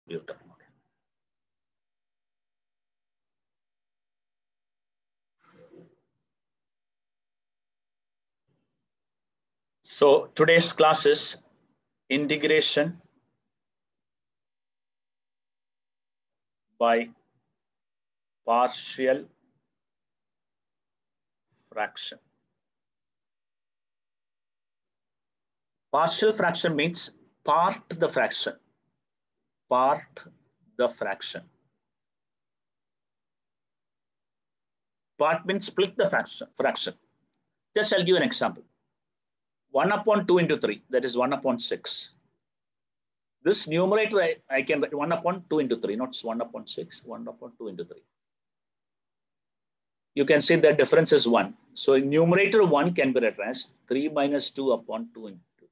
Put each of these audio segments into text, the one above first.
computer. Okay. So today's class is integration by partial fraction. Partial fraction means part the fraction. Part the fraction. Part means split the fraction. Just I'll give you an example. 1 upon 2 into 3, that is 1 upon 6. This numerator, I can write 1 upon 2 into 3, not 1 upon 6, 1 upon 2 into 3. You can see the difference is 1. So in numerator 1 can be written as 3 minus 2 upon 2 into 3.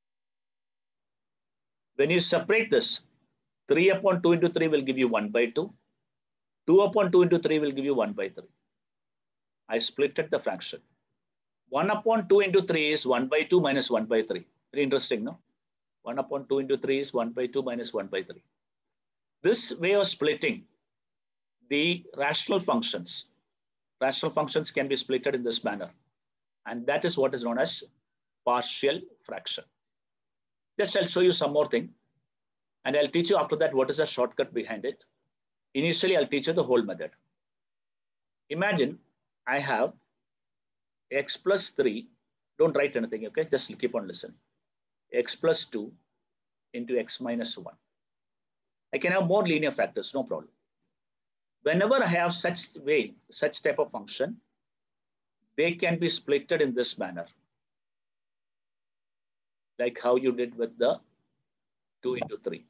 When you separate this, 3 upon 2 into 3 will give you 1 by 2. 2 upon 2 into 3 will give you 1 by 3. I splitted the fraction. 1 upon 2 into 3 is 1 by 2 minus 1 by 3. Very interesting, no? 1 upon 2 into 3 is 1 by 2 minus 1 by 3. This way of splitting the rational functions can be splitted in this manner. And that is what is known as partial fraction. Just I'll show you some more thing. And I'll teach you after that what is the shortcut behind it. Initially, I'll teach you the whole method. Imagine I have x plus 3. Don't write anything, okay? Just keep on listening. X plus 2 into x minus 1. I can have more linear factors, no problem. Whenever I have such type of function, they can be splitted in this manner. Like how you did with the 2 into 3.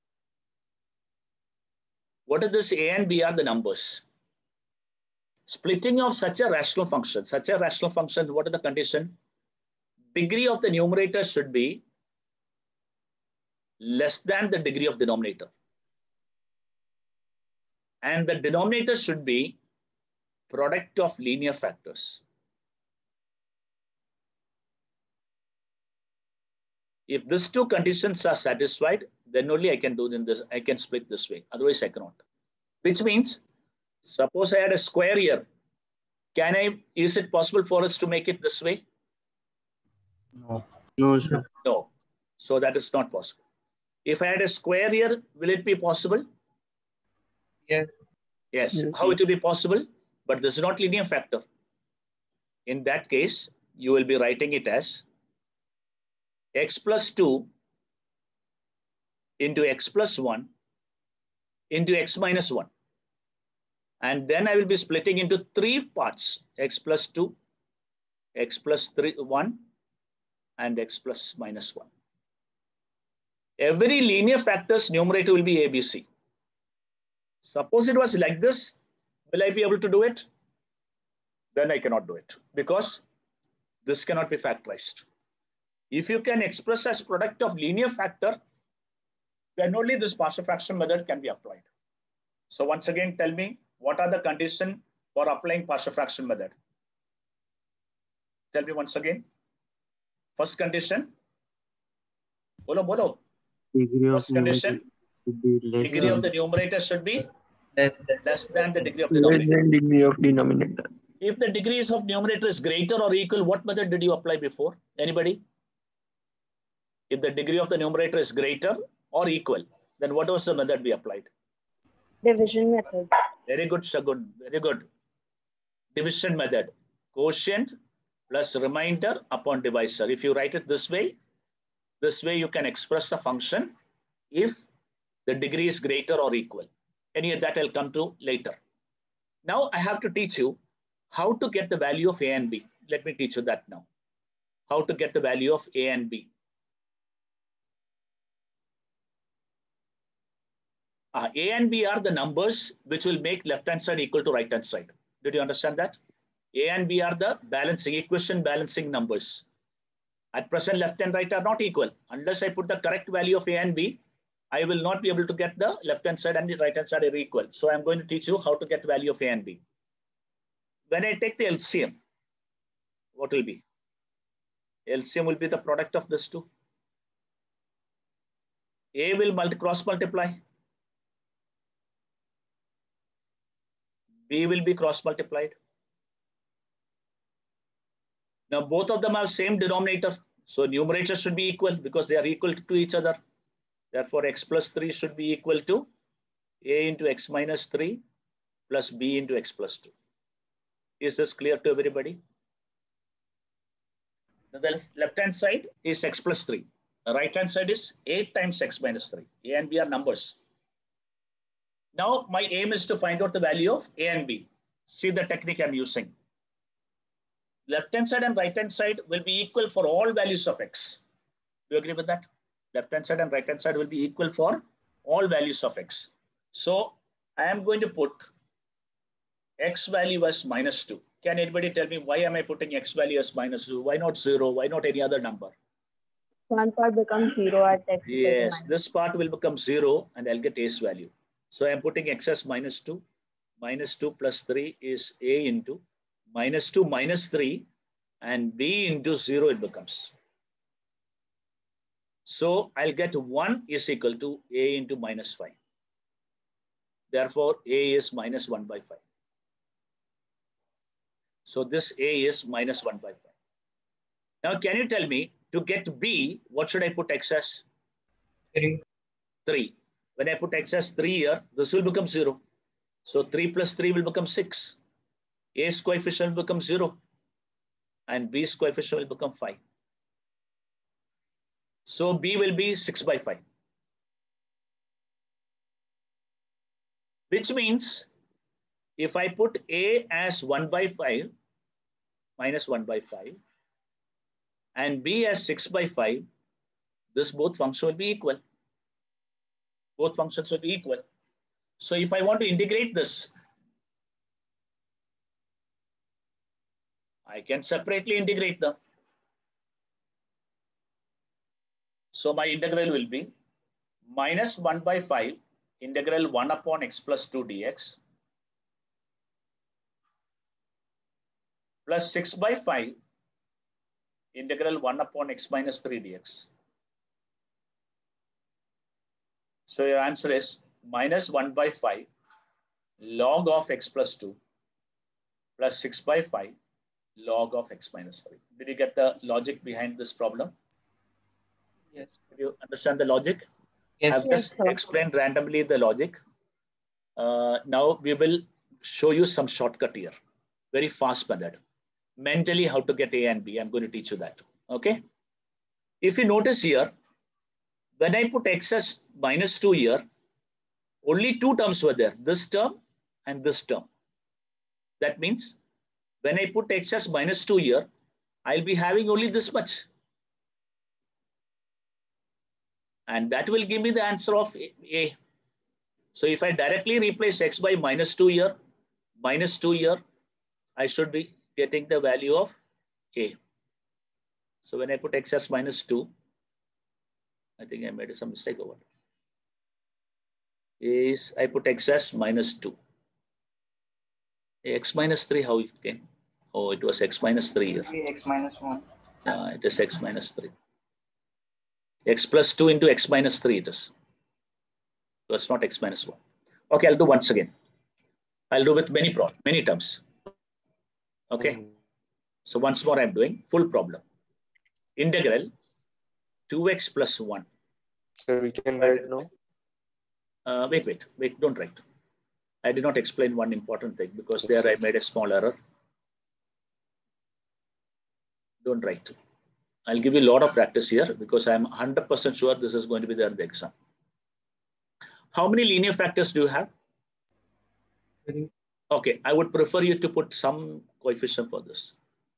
What is this? A and B are the numbers. Splitting of such a rational function, what is the condition? Degree of the numerator should be less than the degree of denominator. And the denominator should be product of linear factors. If these two conditions are satisfied, then only I can do this. I can split this way. Otherwise, I cannot. Which means, suppose I had a square here. Is it possible for us to make it this way? No. No, sir. No. So that is not possible. If I had a square here, will it be possible? Yes. Yes. How it will be possible? But this is not linear factor. In that case, you will be writing it as x plus 2 into x plus 1 into x minus 1. And then I will be splitting into 3 parts, x plus 2, x plus 1, and x plus minus 1. Every linear factor's numerator will be ABC. Suppose it was like this, will I be able to do it? Then I cannot do it because this cannot be factorized. If you can express as product of linear factor, then only this partial fraction method can be applied. So once again, tell me, what are the conditions for applying partial fraction method? Tell me once again. First condition. Bolo. First condition. Degree of the numerator should be less than the degree of denominator. If the degrees of numerator is greater or equal, what method did you apply before? Anybody? If the degree of the numerator is greater or equal, then what was the method we applied? Division method. Very good, Shagun. Very good. Division method. Quotient plus remainder upon divisor. If you write it this way you can express a function if the degree is greater or equal. Any of that I'll come to later. Now I have to teach you how to get the value of A and B. Let me teach you that now. How to get the value of A and B. A and B are the numbers which will make left-hand side equal to right-hand side. Did you understand that? A and B are the equation balancing numbers. At present, left and right are not equal. Unless I put the correct value of A and B, I will not be able to get the left-hand side and the right-hand side are equal. So I'm going to teach you how to get the value of A and B. When I take the LCM, what will be? LCM will be the product of these two. A will cross multiply. B will be cross multiplied. Now both of them have same denominator. So numerator should be equal because they are equal to each other. Therefore, x plus 3 should be equal to a into x minus 3 plus b into x plus 2. Is this clear to everybody? Now the left-hand side is x plus 3. The right-hand side is 8 times x minus 3. A and b are numbers. Now my aim is to find out the value of a and b. See the technique I'm using. Left-hand side and right-hand side will be equal for all values of x. Do you agree with that? Left-hand side and right-hand side will be equal for all values of x. So I am going to put x value as minus 2. Can anybody tell me why am I putting x value as minus 2? Why not 0? Why not any other number? One part becomes 0 at x. Yes, this part will become 0 and I'll get a's value. So I'm putting x as minus 2. Minus 2 plus 3 is a into minus 2 minus 3 and b into 0 it becomes. So I'll get 1 is equal to a into minus 5. Therefore, a is minus 1 by 5. So this a is minus 1 by 5. Now, can you tell me to get b, what should I put x as? 3. 3. When I put x as 3 here, this will become 0. So 3 plus 3 will become 6. A's coefficient will become 0. And b's coefficient will become 5. So b will be 6 by 5. Which means if I put a as 1 by 5, minus 1 by 5, and b as 6 by 5, this both functions will be equal. Both functions will be equal. So if I want to integrate this, I can separately integrate them. So my integral will be minus 1 by 5 integral 1 upon x plus 2 dx plus 6 by 5 integral 1 upon x minus 3 dx. So your answer is minus 1 by 5 log of x plus 2 plus 6 by 5 log of x minus 3. Did you get the logic behind this problem? Yes. Did you understand the logic? Yes. I've just explained randomly the logic. Now we will show you some shortcut here. Very fast method. Mentally how to get a and b. I'm going to teach you that. Okay. If you notice here, when I put x as minus 2 here, only two terms were there. This term and this term. That means when I put x as minus 2 here, I'll be having only this much. And that will give me the answer of a. So if I directly replace x by minus 2 here, I should be getting the value of a. So when I put x as minus 2, I think I made some mistake over it. I put x as minus 2. X minus 3, how it came? Oh, it was x minus 3 here. X minus 1. It is x minus 3. X plus 2 into x minus 3 it is. So it's not x minus 1. Okay, I'll do once again. I'll do with many terms. Okay. So once more I'm doing full problem. Integral 2x plus 1. So we can write now? Wait, don't write. I did not explain one important thing because there I made a small error. Don't write. I'll give you a lot of practice here because I'm 100% sure this is going to be there in the exam. How many linear factors do you have? 3. Okay, I would prefer you to put some coefficient for this.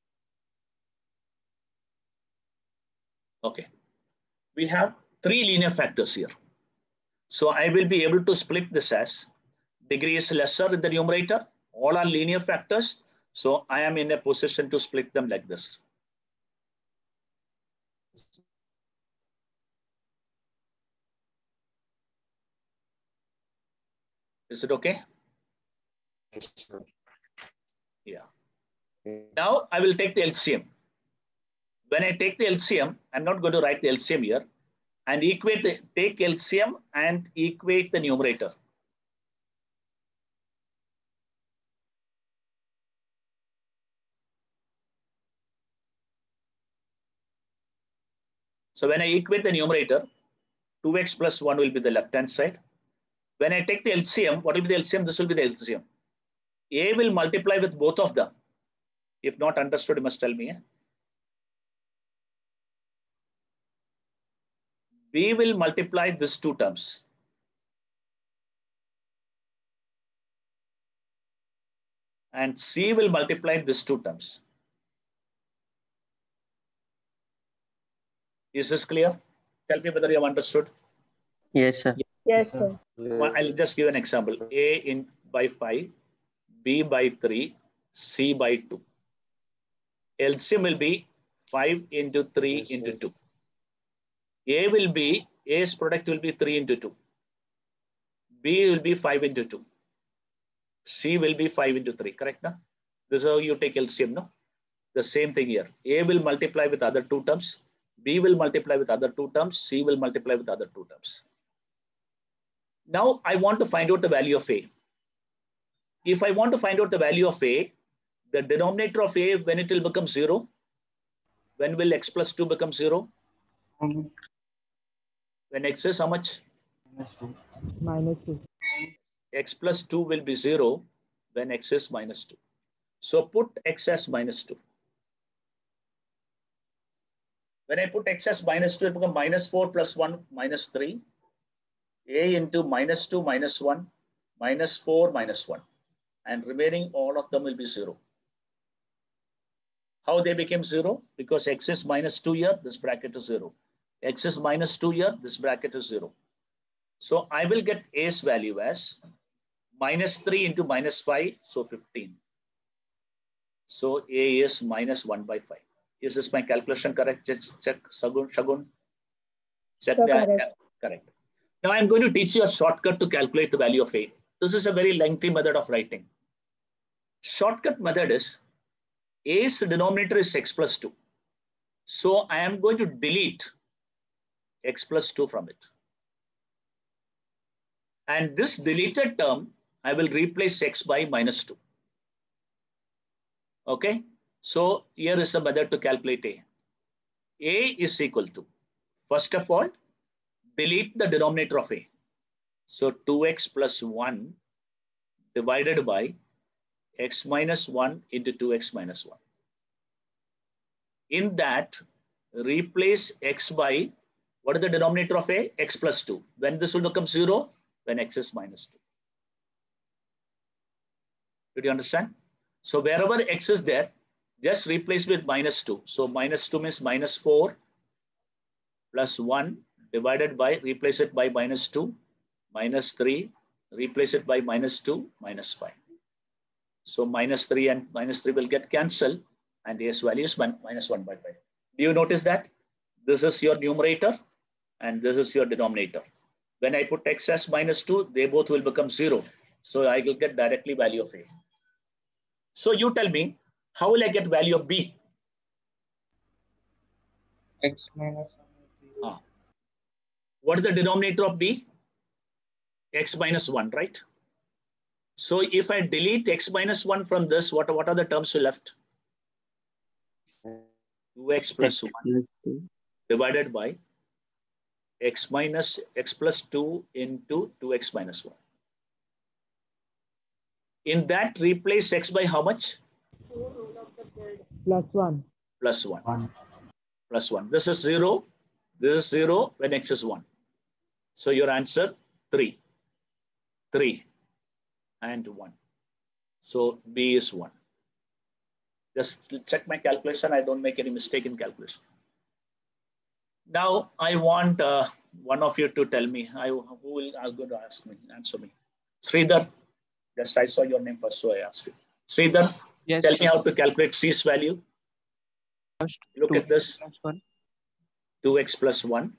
Okay, we have 3 linear factors here. So I will be able to split this as degree is lesser in the numerator. All are linear factors. So I am in a position to split them like this. Is it okay? Yes, sir. Yeah. Now I will take the LCM. When I take the LCM, I'm not going to write the LCM here, and take LCM and equate the numerator. So when I equate the numerator, 2x plus 1 will be the left-hand side. When I take the LCM, what will be the LCM? This will be the LCM. A will multiply with both of them. If not understood, you must tell me. B will multiply these two terms. And C will multiply these two terms. Is this clear? Tell me whether you have understood. Yes, sir. Yes, sir. Well, I'll just give an example. A in by 5, B by 3, C by 2. LCM will be 5 into 3 Yes, into sir. 2. A will be, A's product will be 3 into 2. B will be 5 into 2. C will be 5 into 3, correct? No? This is how you take LCM, no? The same thing here. A will multiply with other two terms. B will multiply with other two terms. C will multiply with other two terms. Now I want to find out the value of A. If I want to find out the value of A, the denominator of A, when it will become 0? When will x plus 2 become 0? When x is how much? -2. X plus 2 will be 0 when x is minus 2. So put x as minus 2. When I put x as minus 2, it becomes minus 4 plus 1 minus 3. A into minus 2 minus 1 minus 4 minus 1. And remaining all of them will be 0. How they became 0? Because x is minus 2 here, this bracket is 0. X is minus 2 here, this bracket is 0. So I will get A's value as minus 3 into minus 5, so 15. So A is minus 1 by 5. Is this my calculation correct? Just check, Shagun. Check the correct. Now I'm going to teach you a shortcut to calculate the value of A. This is a very lengthy method of writing. Shortcut method is A's denominator is x plus 2. So I am going to delete x plus 2 from it. And this deleted term, I will replace x by minus 2. Okay. So here is a method to calculate A. A is equal to, first of all, delete the denominator of A. So 2x plus 1 divided by x minus 1 into 2x minus 1. In that, replace x by, what is the denominator of A? X plus 2. When this will become 0? When x is minus 2. Did you understand? So wherever x is there, just replace with minus 2. So minus 2 means minus 4 plus 1 divided by, replace it by minus 2, minus 3, replace it by minus 2, minus 5. So minus 3 and minus 3 will get cancelled and A's value is minus 1 by 5. Do you notice that? This is your numerator and this is your denominator. When I put x as minus 2, they both will become 0. So I will get directly value of A. So you tell me, how will I get value of B? X minus 1. What is the denominator of B? X minus 1, right? So if I delete x minus 1 from this, what are the terms left? 2x plus 1 divided by x plus 2 into 2x minus 1. In that, replace x by how much? Plus 1. Plus 1. Plus 1. This is 0. This is 0 when x is 1. So your answer, 3. 3 and 1. So B is 1. Just check my calculation. I don't make any mistake in calculation. Now I want one of you to tell me. Who will going to answer me? Sridhar. Just I saw your name first, so I asked you. Sridhar, Yes, tell sir. me how to calculate C's value. First, Look at this. Plus 1. 2x plus 1.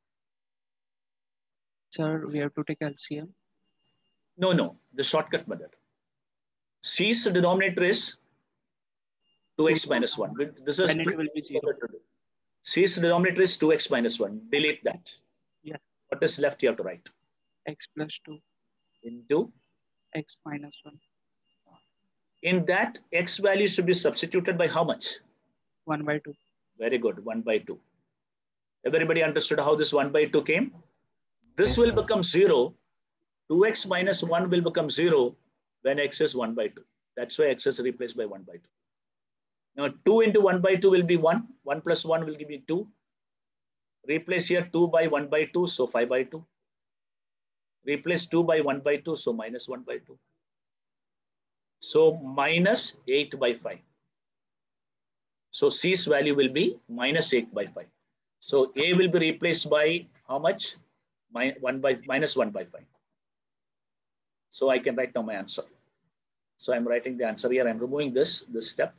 Sir, we have to take LCM. No, the shortcut method. C's denominator is 2x minus 1. This is Then it will be 0. C's denominator is 2x minus 1. Delete that. Yeah. What is left you have to write? X plus 2. Into. X minus 1. In that, x value should be substituted by how much? 1 by 2. Very good, 1 by 2. Everybody understood how this 1 by 2 came? This will become 0. 2x minus 1 will become 0 when x is 1 by 2. That's why x is replaced by 1 by 2. Now 2 into 1 by 2 will be 1. 1 plus 1 will give me 2. Replace here 2 by 1 by 2, so 5 by 2. Replace 2 by 1 by 2, so minus 1 by 2. So minus 8 by 5. So C's value will be minus 8 by 5. So A will be replaced by how much? Minus 1 by 5. So I can write down my answer. So I'm writing the answer here. I'm removing this step.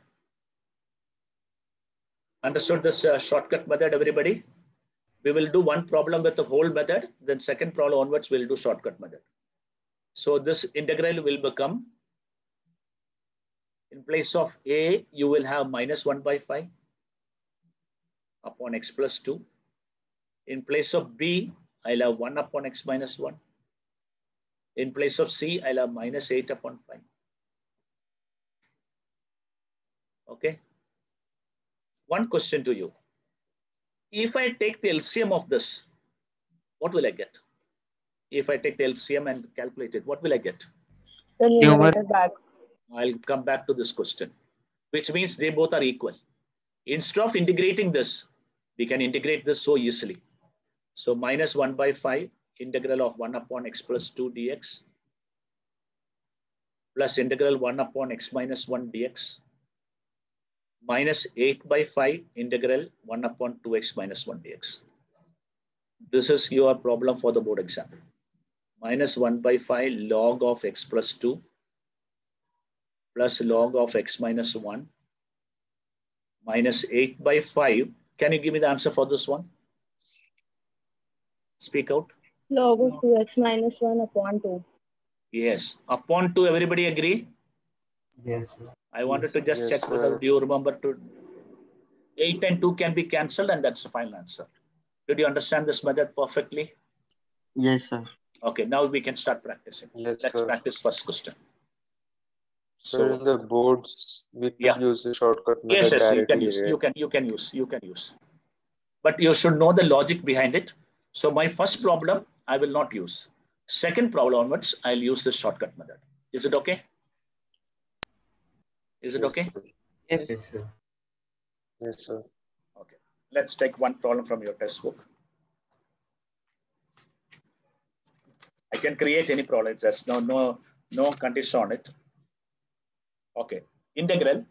Understood this shortcut method, everybody? We will do one problem with the whole method. Then second problem onwards, we'll do shortcut method. So this integral will become, in place of A, you will have minus 1 by 5 upon x plus 2. In place of B, I'll have 1 upon x minus 1. In place of C, I'll have minus 8 upon 5. Okay. One question to you. If I take the LCM of this, what will I get? If I take the LCM and calculate it, what will I get? The numerator back. I'll come back to this question, which means they both are equal. Instead of integrating this, we can integrate this so easily. So minus 1 by 5 integral of 1 upon x plus 2 dx plus integral 1 upon x minus 1 dx minus 8 by 5 integral 1 upon 2x minus 1 dx. This is your problem for the board exam. Minus 1 by 5 log of x plus 2 plus log of x minus 1 minus 8 by 5. Can you give me the answer for this one? Speak out. Log of 2x minus 1 upon 2. Yes. Upon 2, everybody agree? Yes, sir. I wanted to just Yes, check whether sir. do you remember to 8 and 2 can be cancelled, and that's the final answer. Did you understand this method perfectly? Yes, sir. Okay, now we can start practicing. Yes, Let's sir. practice first question. So in the boards, we can Yeah. use the shortcut Yes, method yes, you can directly, use. right? You can use. But you should know the logic behind it. So my first problem, I will not use. Second problem onwards, I'll use the shortcut method. Is it okay? Is it Yes, okay? sir. Yes. Yes, sir. Yes, sir. Okay. Let's take one problem from your textbook. I can create any problem. There's no condition on it. Okay. Integral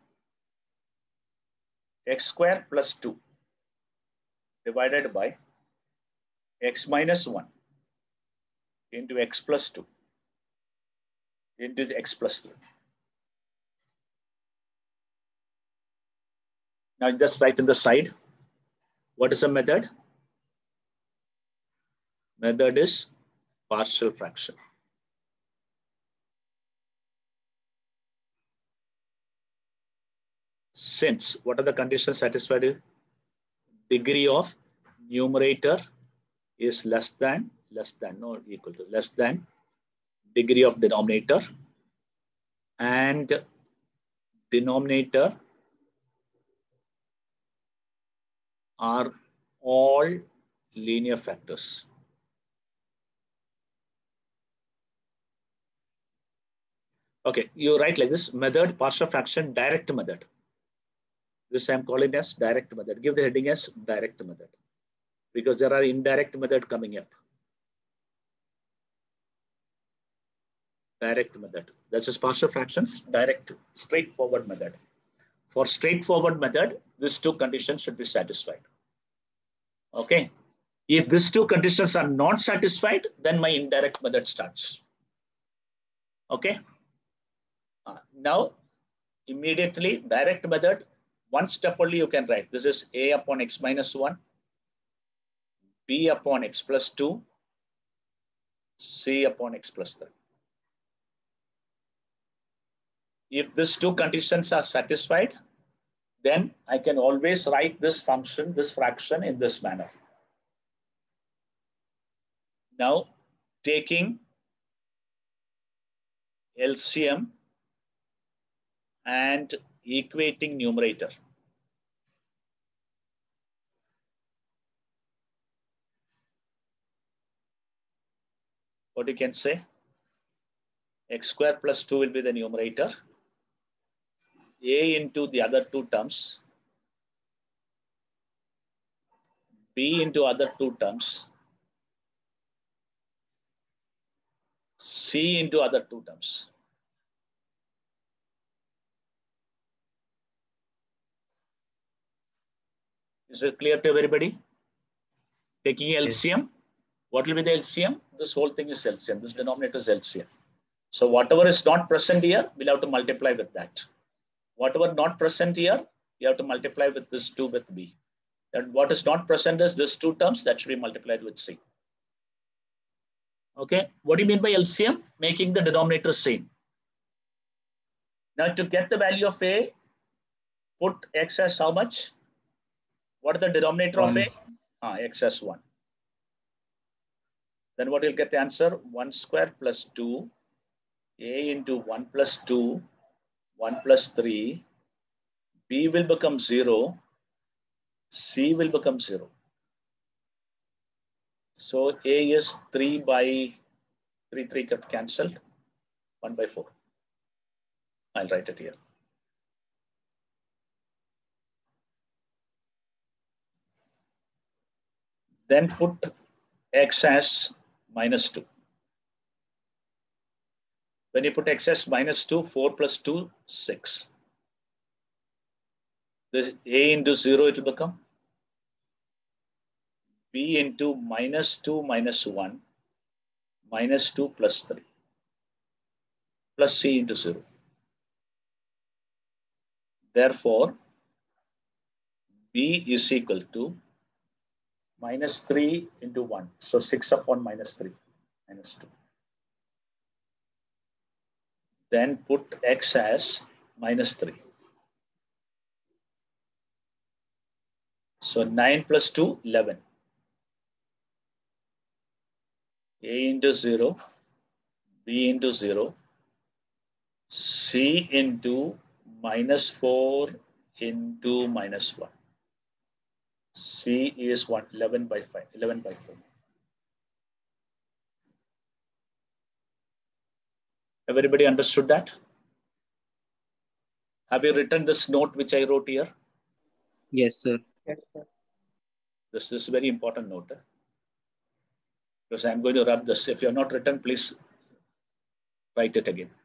x square plus 2 divided by x minus 1 into x plus 2 into the x plus 3. Now just write in the side. What is the method? Method is partial fraction. Since what are the conditions satisfied? Degree of numerator is less than degree of denominator, and denominator are all linear factors. Okay, you write like this: method, partial fraction, direct method. This I'm calling as direct method. Give the heading as direct method, because there are indirect method coming up. Direct method. That's just partial fractions, direct, straightforward method. For straightforward method, these two conditions should be satisfied. Okay. If these two conditions are not satisfied, then my indirect method starts. Okay. Now, immediately, direct method, one step only you can write. This is a upon x minus 1, b upon x plus 2, c upon x plus 3. If these two conditions are satisfied, then I can always write this function, this fraction in this manner. Now, taking LCM and equating numerator. what you can say? X square plus 2 will be the numerator. A into the other two terms. B into other two terms. C into other two terms. Is it clear to everybody? Taking LCM, what will be the LCM? This whole thing is LCM. This denominator is LCM. So whatever is not present here, we'll have to multiply with that. Whatever not present here, you have to multiply with this 2 with B. And what is not present is this two terms that should be multiplied with C. Okay, what do you mean by LCM? Making the denominator same. Now to get the value of A, put X as how much? What is the denominator of A? X as 1. Then what you'll get the answer? 1 square plus 2, A into 1 plus 2, 1 plus 3, B will become 0, C will become 0. So A is 3 by 3 got cancelled, 1 by 4. I'll write it here. Then put X as minus 2. When you put X as minus 2, 4 plus 2, 6. This A into 0, it will become B into minus 2 minus 1, minus 2 plus 3, plus C into 0. Therefore, B is equal to minus 3 into 1. So 6 upon minus 3, minus 2. Then put X as minus 3. So 9 plus 2, 11. A into 0, B into 0, C into minus 4 into minus 1. C is 11 by 5, 11 by 4. Everybody understood that? Have you written this note which I wrote here? Yes, sir. Yes, sir. This is a very important note. Because I'm going to rub this. If you have not written, please write it again.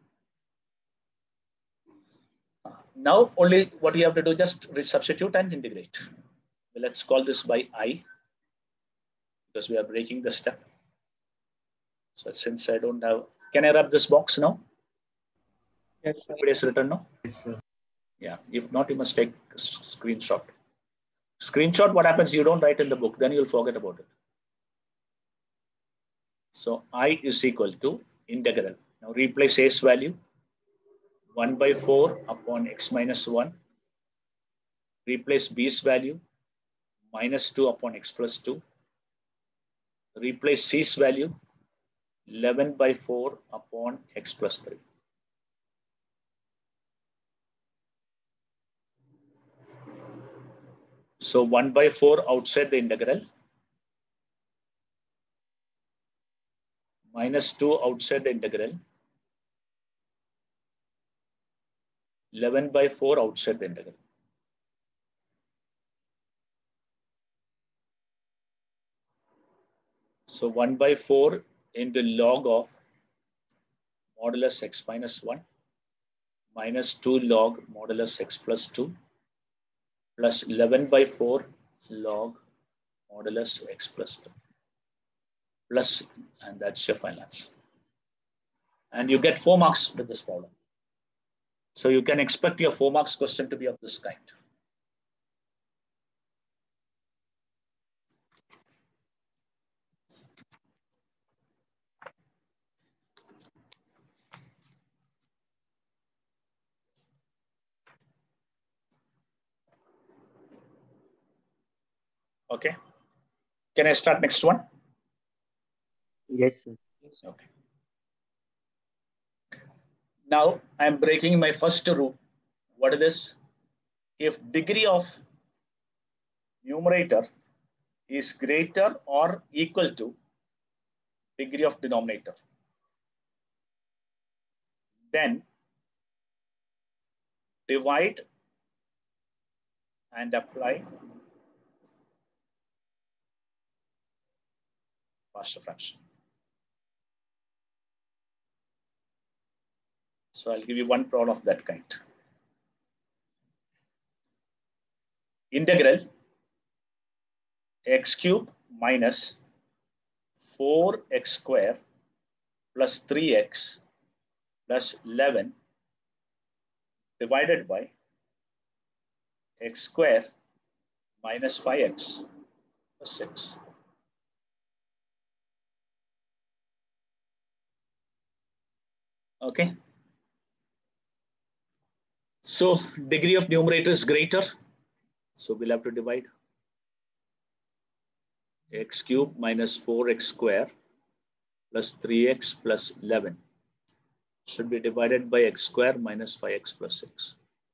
Now only what you have to do, just substitute and integrate. Let's call this by I, because we are breaking the step. So since I don't have, can I rub this box now? Yes, sir. Everybody has written now? Yes, sir. Yeah, if not, you must take a screenshot. Screenshot, what happens, you don't write in the book, then you'll forget about it. So I is equal to integral. Now replace A's value, 1 by 4 upon X minus 1. Replace B's value, minus 2 upon X plus 2. Replace C's value, 11 by 4 upon X plus 3. So 1 by 4 outside the integral, minus 2 outside the integral, 11 by 4 outside the integral. So 1 by 4 into log of modulus X minus 1 minus 2 log modulus X plus 2 plus 11 by 4 log modulus X plus 2 plus, and that's your final answer. And you get 4 marks with this problem. So you can expect your 4 marks question to be of this kind. Okay. Can I start next one? Yes, sir. Okay. Now I'm breaking my first rule. What is this? If degree of numerator is greater or equal to degree of denominator. Then divide and apply partial fraction. So I'll give you one problem of that kind. Integral x cube minus 4x square plus 3x plus 11 divided by x square minus 5x plus 6. Okay. So degree of numerator is greater. So we'll have to divide x cube minus 4x square plus 3x plus 11 should be divided by x square minus 5x plus 6.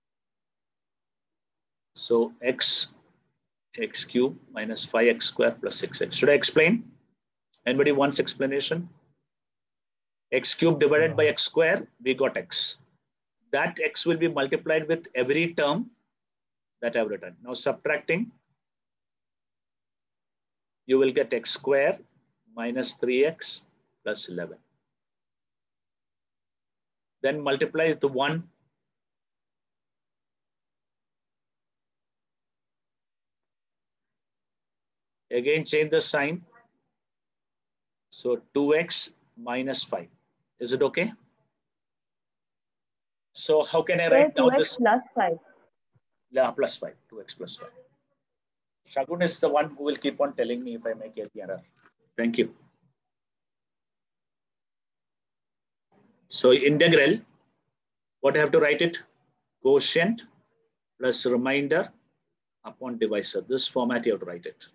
So x cube minus 5x square plus 6x. Should I explain? Anybody wants explanation? X cube divided by x square, we got x. That x will be multiplied with every term that I've written. Now subtracting, you will get x square minus 3x plus 11. Then multiply with 1. Again, change the sign. So 2x minus 5. Is it okay? So how can I write down 2x this? plus 5. Yeah, plus 5. 2x plus 5. Shagun is the one who will keep on telling me if I make any error. Thank you. So integral, what I have to write it? Quotient plus remainder upon divisor. This format you have to write it.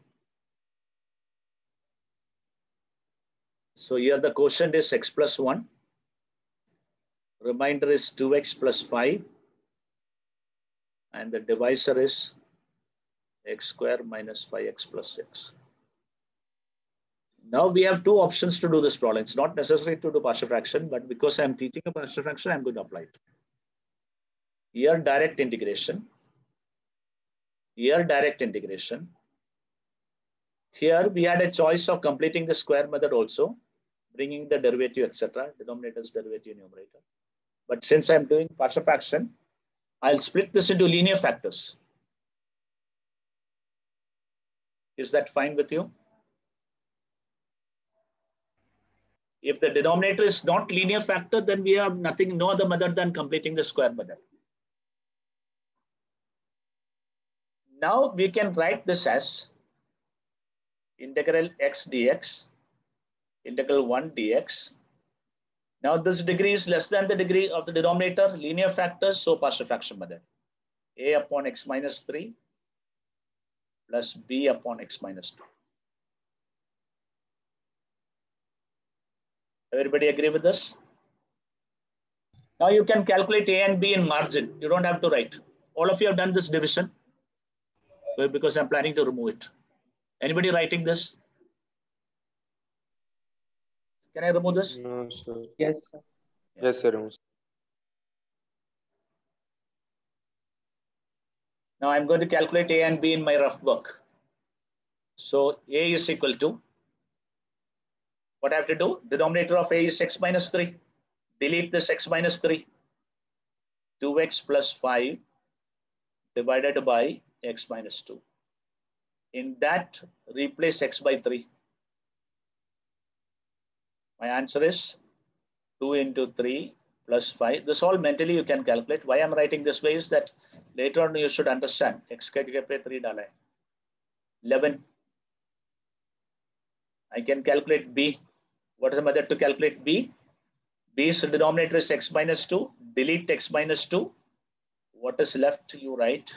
So here the quotient is x plus 1. Remainder is 2x plus 5. And the divisor is x square minus 5x plus 6. Now we have two options to do this problem. It's not necessary to do partial fraction, but because I'm teaching a partial fraction, I'm going to apply it. Here direct integration. Here direct integration. Here we had a choice of completing the square method also, bringing the derivative, etc. Denominator's derivative, numerator. But since I'm doing partial fraction, I'll split this into linear factors. Is that fine with you? If the denominator is not linear factor, then we have nothing, no other method than completing the square method. Now we can write this as integral x dx, integral 1 dx. Now this degree is less than the degree of the denominator, linear factors, so partial fraction method. A upon x minus 3 plus b upon x minus 2. Everybody agree with this? Now you can calculate a and b in margin. You don't have to write. All of you have done this division because I'm planning to remove it. Anybody writing this? Can I remove this? No, sir. Yes, sir. Yes, sir. Now I'm going to calculate a and b in my rough work. So a is equal to, what I have to do? Denominator of a is x minus 3. Delete this x minus 3. 2x plus 5 divided by x minus 2. In that, replace x by 3. My answer is 2 into 3 plus 5. This all mentally you can calculate. Why I'm writing this way is that later on you should understand. X ka 3 dala hai. 11. I can calculate b. What is the method to calculate b? B's denominator is x minus 2. Delete x minus 2. What is left? You write.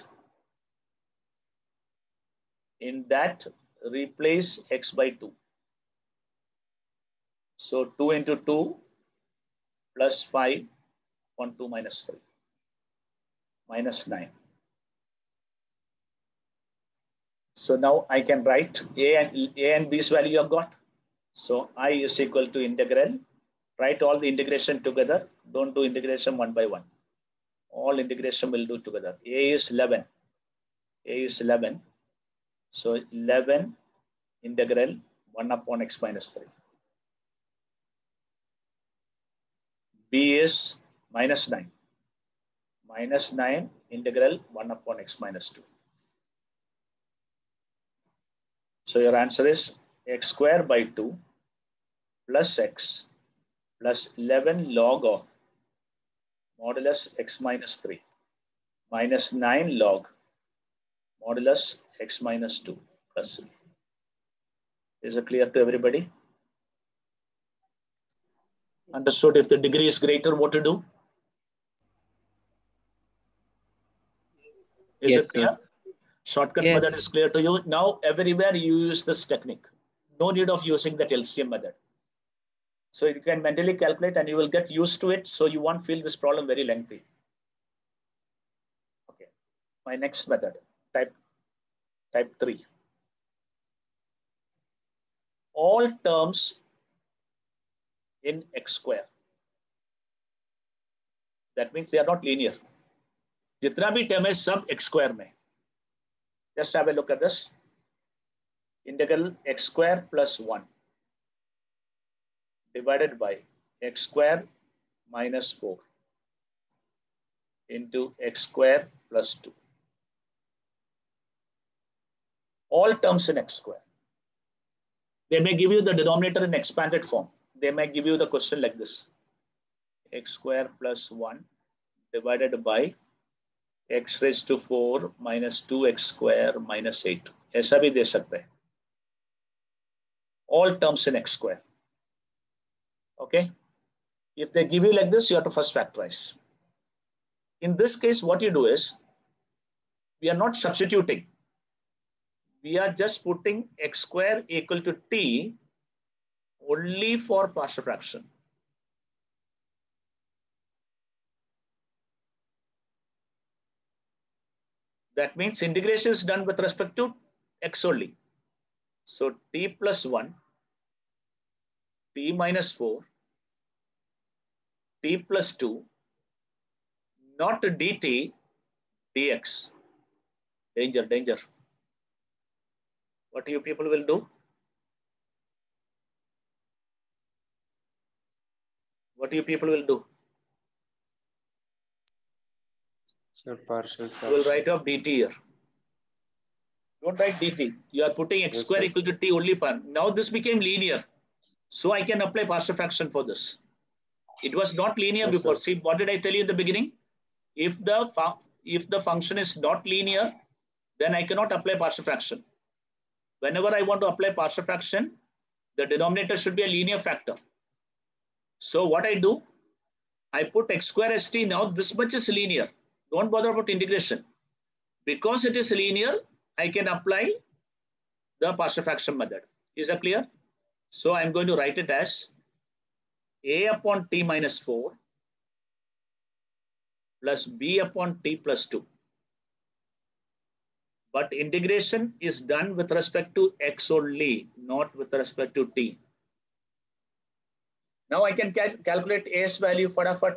In that, replace x by 2. So 2 into 2 plus 5 on 2 minus 3. Minus 9. So now I can write a and b's value you have got. So I is equal to integral. Write all the integration together. Don't do integration one by one. All integration will do together. A is 11. A is 11. So 11 integral 1 upon x minus 3. B is minus 9. Minus 9 integral 1 upon x minus 2. So your answer is x square by 2 plus x plus 11 log of modulus x minus 3 minus 9 log modulus x minus 2 plus 3. Is it clear to everybody? Understood? If the degree is greater, what to do? Is Yes, it clear? sir. Shortcut Yes. method is clear to you. Now, everywhere you use this technique. No need of using that LCM method. So you can mentally calculate and you will get used to it. So you won't feel this problem very lengthy. Okay. My next method, type 3. All terms in x square. That means they are not linear. जितना भी term है सब x square में. Just have a look at this. Integral x square plus 1 divided by x square minus 4 into x square plus 2. All terms in x square. They may give you the denominator in expanded form. They may give you the question like this. X square plus 1 divided by x raised to 4 minus 2x square minus 8. ऐसा भी दे सकते हैं. All terms in x square. Okay. If they give you like this, you have to first factorize. In this case, what you do is, we are not substituting. We are just putting x square equal to t only for partial fraction. That means integration is done with respect to x only. So t plus 1, t minus 4, t plus 2, not dt, dx. Danger, danger. What you people will do? What you people will do? Sir, partial You will fraction. write off dt here. Don't write dt. You are putting x Yes, square sir. equal to t only for. Now this became linear. So I can apply partial fraction for this. It was not linear Yes, before. sir. See, what did I tell you in the beginning? If the function is not linear, then I cannot apply partial fraction. Whenever I want to apply partial fraction, the denominator should be a linear factor. So what I do, I put x square as t. Now this much is linear. Don't bother about integration. Because it is linear, I can apply the partial fraction method. Is that clear? So I'm going to write it as a upon t minus 4 plus b upon t plus 2. But integration is done with respect to x only, not with respect to t. Now I can calculate a's value फटाफट.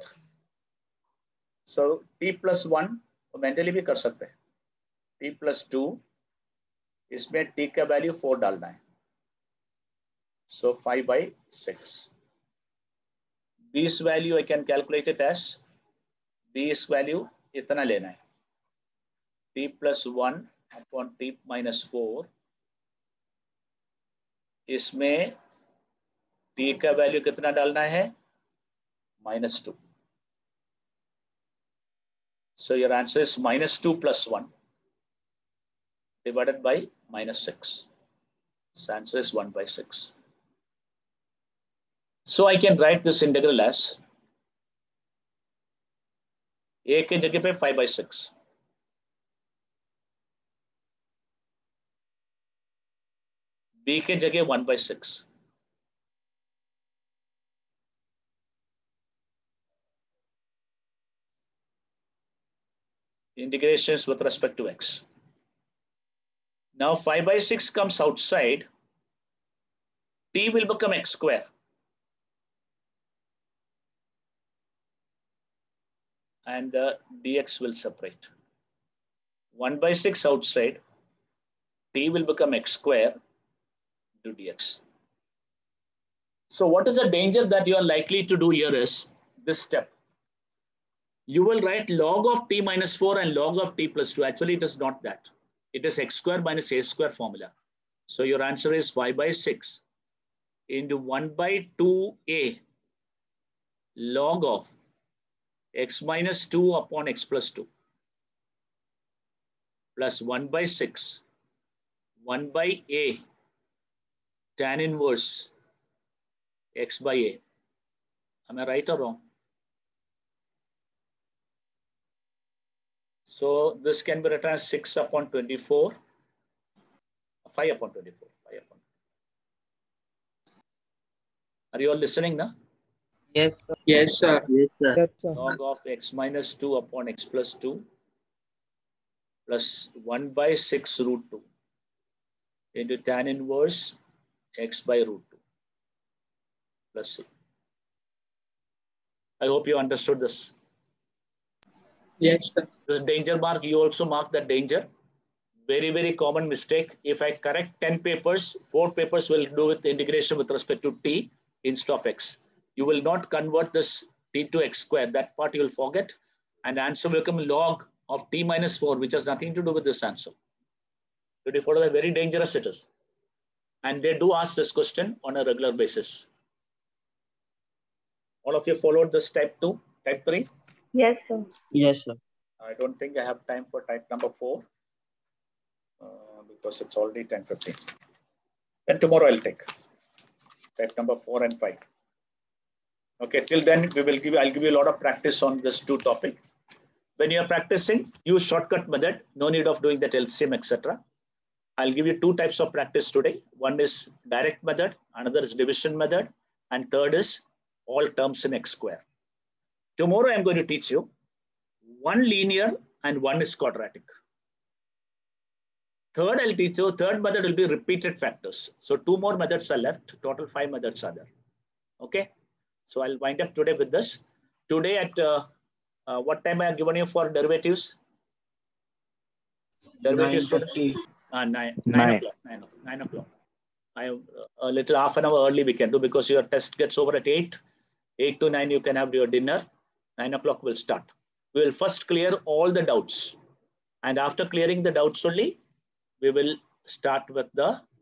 So t plus 1 mentally भी कर सकते हैं. t plus 2 इसमें t का value 4 डालना है. So 5 by 6. B's value I can calculate it as B's value इतना लेना है. t plus 1 upon t minus 4. इसमें t का वैल्यू कितना डालना है? -2. So your answer is -2 plus 1 divided by -6. So answer is 1 by 6. So I can write this integral as a के जगह पे 5 by 6. B के जगह 1 by 6. Integrations with respect to x. Now 5 by 6 comes outside. t will become x square. And dx will separate. 1/6 outside, t will become x square to dx. So what is the danger that you are likely to do here is this step. You will write log of t minus 4 and log of t plus 2. Actually, it is not that. It is x square minus a square formula. So your answer is 5/6 into 1/2a log of x minus 2 upon x plus 2 plus 1/6 1/a tan inverse x by a. Am I right or wrong? So this can be written as 6 upon 24, 5 upon 24, 5 upon. Are you all listening now? Yes, sir. Yes, sir. Yes, sir. Yes, sir. Log of x minus 2 upon x plus 2 plus 1/6 root 2 into tan inverse x by root 2 plus c. I hope you understood this. Yes, sir. This danger mark, you also mark that danger. Very, very common mistake. If I correct 10 papers, 4 papers will do with integration with respect to t instead of x. You will not convert this t to x square. That part you will forget. And the answer will become log of t minus 4, which has nothing to do with this answer. 24 is very dangerous it is. And they do ask this question on a regular basis. All of you followed this type 2, type 3? Yes, sir. Yes, sir. I don't think I have time for type number 4 because it's already 10:15. Then tomorrow I'll take type number 4 and 5. Okay, till then I'll give you a lot of practice on this 2 topic. When you are practicing, use shortcut method. No need of doing that LCM, etc. I'll give you 2 types of practice today. One is direct method, another is division method, and third is all terms in x square. Tomorrow I'm going to teach you one linear and one is quadratic. Third, I'll teach you, third method will be repeated factors. So 2 more methods are left. Total 5 methods are there. Okay. So I'll wind up today with this. Today at what time I have given you for derivatives? Derivatives students? 9 o'clock. I a little half an hour early we can do because your test gets over at 8. 8 to 9 you can have your dinner. 9 o'clock will start. We will first clear all the doubts. And after clearing the doubts only, we will start with the